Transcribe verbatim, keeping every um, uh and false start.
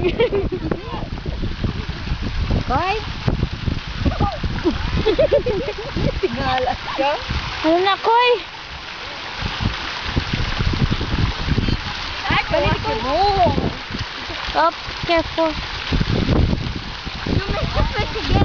Bye. Tingalas ka? Ano na, Koy? Ay, balik mo. Up, careful. You make the fish again.